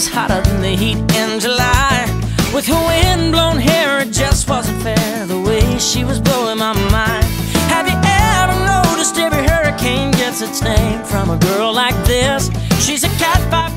hotter than the heat in July. With her wind-blown hair, it just wasn't fair, the way she was blowing my mind. Have you ever noticed every hurricane gets its name from a girl like this? She's a cat 5